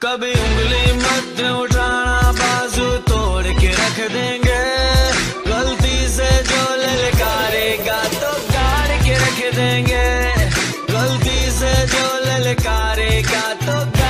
कभी उंगली मत उठाना, बाजू तोड़ के रख देंगे। गलती से जो ललकारेगा तो गाड़ के रख देंगे। गलती से जो ललकारेगा तो